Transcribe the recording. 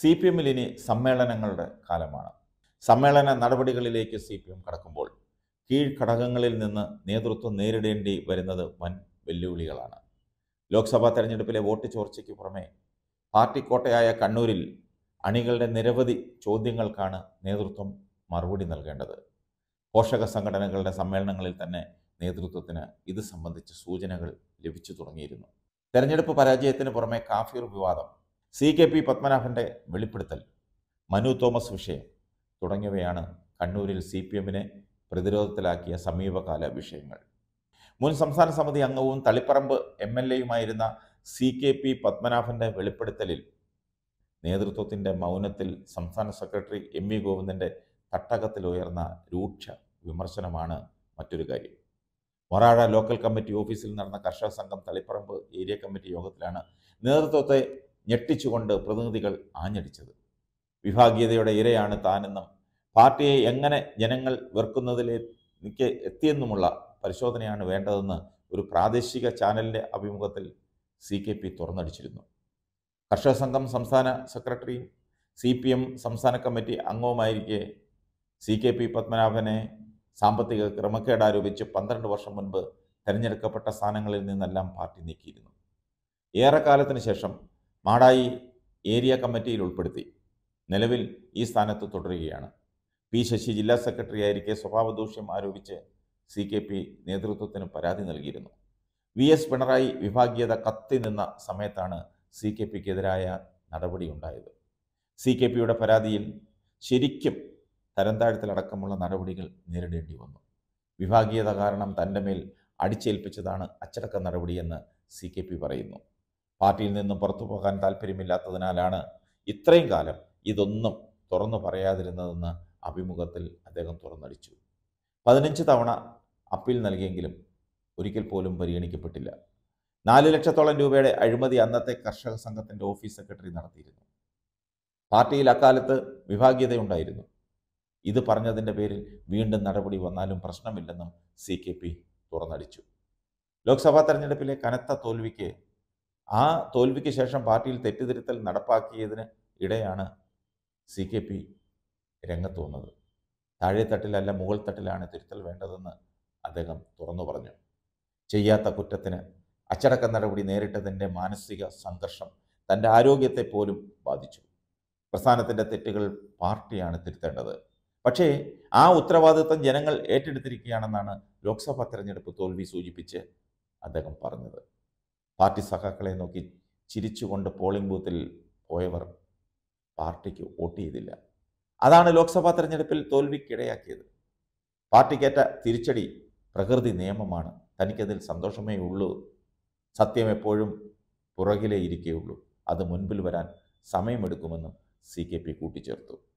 CPM-ൽ ഇനി സമ്മേളനങ്ങളുടെ കാലമാണ്. സമ്മേളന നടപടികളിലേക്ക് CPM കടക്കുമ്പോൾ കീഴ്ഘടകങ്ങളിൽ നിന്ന് നേതൃത്വം നേരിടേണ്ടി വരുന്നത് വൻ വെല്ലുവിളികളാണ്. ലോക്സഭാ തെരഞ്ഞെടുപ്പിലെ വോട്ട് ചോർച്ചയ്ക്ക് പുറമെ പാർട്ടി കോട്ടയായ കണ്ണൂരിൽ അണികളുടെ നിരവധി ചോദ്യങ്ങൾക്കാണ് നേതൃത്വം മറുപടി നൽകേണ്ടത്. പോഷക സംഘടനകളുടെ സമ്മേളനങ്ങളിൽ തന്നെ നേതൃത്വത്തിന് ഇത് സംബന്ധിച്ച സൂചനകൾ ലഭിച്ചു തുടങ്ങിയിരുന്നു. തെരഞ്ഞെടുപ്പ് പരാജയത്തിന് പുറമെ കാഫിർ വിവാദം, CKP പത്മനാഭൻ്റെ വെളിപ്പെടുത്തൽ, മനു തോമസ് വിഷയം തുടങ്ങിയവയാണ് കണ്ണൂരിൽ CPM-നെ പ്രതിരോധത്തിലാക്കിയ സമീപകാല വിഷയങ്ങൾ. മുൻ സംസ്ഥാന സമിതി അംഗവും തളിപ്പറമ്പ് MLA-യുമായിരുന്ന CKP പത്മനാഭൻ്റെ വെളിപ്പെടുത്തലിൽ നേതൃത്വത്തിൻ്റെ മൗനത്തിൽ സംസ്ഥാന സെക്രട്ടറി MV ഗോവിന്ദൻ്റെ തട്ടകത്തിലുയർന്ന രൂക്ഷ വിമർശനമാണ് മറ്റൊരു കാര്യം. മൊറാഴ ലോക്കൽ കമ്മിറ്റി ഓഫീസിൽ നടന്ന കർഷക സംഘം തളിപ്പറമ്പ് ഏരിയ കമ്മിറ്റി യോഗത്തിലാണ് നേതൃത്വത്തെ ഞെട്ടിച്ചുകൊണ്ട് പ്രതിനിധികൾ ആഞ്ഞടിച്ചത്. വിഭാഗീയതയുടെ ഇരയാണ് താനെന്നും പാർട്ടിയെ എങ്ങനെ ജനങ്ങൾ വെറുക്കുന്നതിലേക്ക് എത്തിയെന്നുമുള്ള പരിശോധനയാണ് വേണ്ടതെന്ന് ഒരു പ്രാദേശിക ചാനലിൻ്റെ അഭിമുഖത്തിൽ CKP തുറന്നടിച്ചിരുന്നു. കർഷക സംഘം സംസ്ഥാന സെക്രട്ടറിയും CPM സംസ്ഥാന കമ്മിറ്റി അംഗവുമായിരിക്കെ CKP പത്മനാഭനെ സാമ്പത്തിക ക്രമക്കേട് ആരോപിച്ച് 12 വർഷം മുൻപ് തിരഞ്ഞെടുക്കപ്പെട്ട സ്ഥാനങ്ങളിൽ നിന്നെല്ലാം പാർട്ടി നീക്കിയിരുന്നു. ഏറെക്കാലത്തിന് ശേഷം മാടായി ഏരിയ കമ്മിറ്റിയിൽ ഉൾപ്പെടുത്തി. നിലവിൽ ഈ സ്ഥാനത്ത് തുടരുകയാണ്. P. ശശി ജില്ലാ സെക്രട്ടറിയായിരിക്കെ സ്വഭാവദൂഷ്യം ആരോപിച്ച് CKP നേതൃത്വത്തിന് പരാതി നൽകിയിരുന്നു. VS പിണറായി വിഭാഗീയത കത്തി നിന്ന സമയത്താണ് CKPക്കെതിരായ നടപടിയുണ്ടായത്. CKPയുടെ പരാതിയിൽ ശരിക്കും തരംതാഴ്ത്തലടക്കമുള്ള നടപടികൾ നേരിടേണ്ടി വന്നു. വിഭാഗീയത കാരണം തൻ്റെ മേൽ അടിച്ചേൽപ്പിച്ചതാണ് അച്ചടക്ക നടപടിയെന്ന് CKP പറയുന്നു. പാർട്ടിയിൽ നിന്നും പുറത്തു പോകാൻ താല്പര്യമില്ലാത്തതിനാലാണ് ഇത്രയും കാലം ഇതൊന്നും തുറന്നു പറയാതിരുന്നതെന്ന് അഭിമുഖത്തിൽ അദ്ദേഹം തുറന്നടിച്ചു. 15 തവണ അപ്പീൽ നൽകിയെങ്കിലും ഒരിക്കൽ പോലും പരിഗണിക്കപ്പെട്ടില്ല. 4 ലക്ഷത്തോളം രൂപയുടെ അഴിമതി അന്നത്തെ കർഷക സംഘത്തിൻ്റെ ഓഫീസ് സെക്രട്ടറി നടത്തിയിരുന്നു. പാർട്ടിയിൽ അക്കാലത്ത് വിഭാഗീയതയുണ്ടായിരുന്നു. ഇത് പറഞ്ഞതിൻ്റെ പേരിൽ വീണ്ടും നടപടി വന്നാലും പ്രശ്നമില്ലെന്നും CKP തുറന്നടിച്ചു. ലോക്സഭാ തെരഞ്ഞെടുപ്പിലെ കനത്ത തോൽവിക്ക് തോൽവിക്ക് ശേഷം പാർട്ടിയിൽ തെറ്റിദ്ധരുത്തൽ നടപ്പാക്കിയതിന് ഇടെയാണ് CKP രംഗത്ത് വന്നത്. താഴെത്തട്ടിലല്ല മുകൾ തട്ടിലാണ് തിരുത്തൽ വേണ്ടതെന്ന് അദ്ദേഹം തുറന്നു പറഞ്ഞു. ചെയ്യാത്ത കുറ്റത്തിന് അച്ചടക്ക നടപടി നേരിട്ടതിൻ്റെ മാനസിക സംഘർഷം തൻ്റെ ആരോഗ്യത്തെ പോലും ബാധിച്ചു. പ്രസ്ഥാനത്തിൻ്റെ തെറ്റുകൾ പാർട്ടിയാണ് തിരുത്തേണ്ടത്. പക്ഷേ ആ ഉത്തരവാദിത്വം ജനങ്ങൾ ഏറ്റെടുത്തിരിക്കുകയാണെന്നാണ് ലോക്സഭാ തെരഞ്ഞെടുപ്പ് തോൽവി സൂചിപ്പിച്ച് അദ്ദേഹം പറഞ്ഞത്. പാർട്ടി സഖാക്കളെ നോക്കി ചിരിച്ചുകൊണ്ട് പോളിംഗ് ബൂത്തിൽ പോയവർ പാർട്ടിക്ക് വോട്ട് ചെയ്തില്ല. അതാണ് ലോക്സഭാ തെരഞ്ഞെടുപ്പിൽ തോൽവിക്കിടയാക്കിയത്. പാർട്ടിക്കേറ്റ തിരിച്ചടി പ്രകൃതി നിയമമാണ്. തനിക്കതിൽ സന്തോഷമേ ഉള്ളൂ. സത്യം എപ്പോഴും പുറകിലേ ഇരിക്കുകയുള്ളൂ. അത് മുൻപിൽ വരാൻ സമയമെടുക്കുമെന്നും CKP കൂട്ടിച്ചേർത്തു.